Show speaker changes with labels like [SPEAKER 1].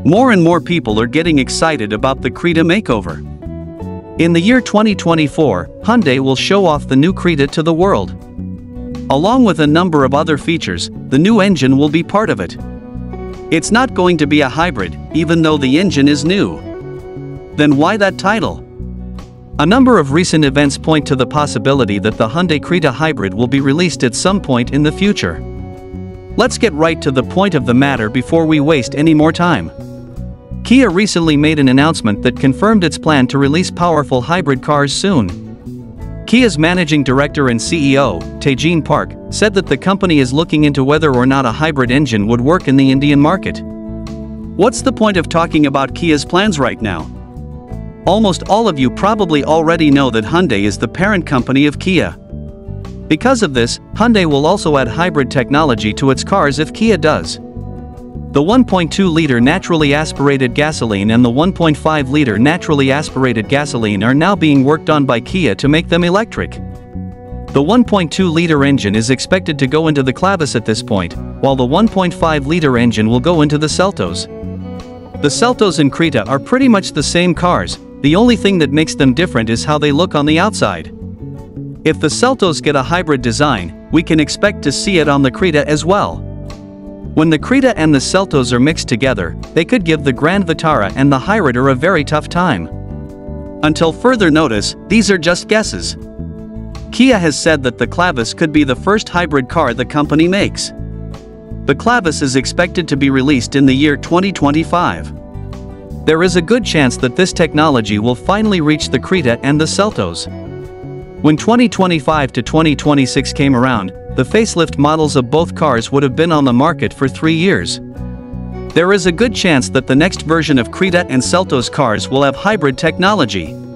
[SPEAKER 1] More and more people are getting excited about the Creta makeover. In the year 2024, Hyundai will show off the new Creta to the world. Along with a number of other features, the new engine will be part of it. It's not going to be a hybrid, even though the engine is new. Then why that title? A number of recent events point to the possibility that the Hyundai Creta hybrid will be released at some point in the future. Let's get right to the point of the matter before we waste any more time. Kia recently made an announcement that confirmed its plan to release powerful hybrid cars soon. Kia's managing director and CEO, Tae-Jin Park, said that the company is looking into whether or not a hybrid engine would work in the Indian market. What's the point of talking about Kia's plans right now? Almost all of you probably already know that Hyundai is the parent company of Kia. Because of this, Hyundai will also add hybrid technology to its cars if Kia does. The 1.2-liter naturally aspirated gasoline and the 1.5-liter naturally aspirated gasoline are now being worked on by Kia to make them electric. The 1.2-liter engine is expected to go into the Clavis at this point, while the 1.5-liter engine will go into the Seltos. The Seltos and Creta are pretty much the same cars, the only thing that makes them different is how they look on the outside. If the Seltos get a hybrid design, we can expect to see it on the Creta as well. When the Creta and the Seltos are mixed together, they could give the Grand Vitara and the Hyryder a very tough time. Until further notice, these are just guesses. Kia has said that the Clavis could be the first hybrid car the company makes. The Clavis is expected to be released in the year 2025. There is a good chance that this technology will finally reach the Creta and the Seltos. When 2025 to 2026 came around, the facelift models of both cars would have been on the market for 3 years. There is a good chance that the next version of Creta and Seltos cars will have hybrid technology.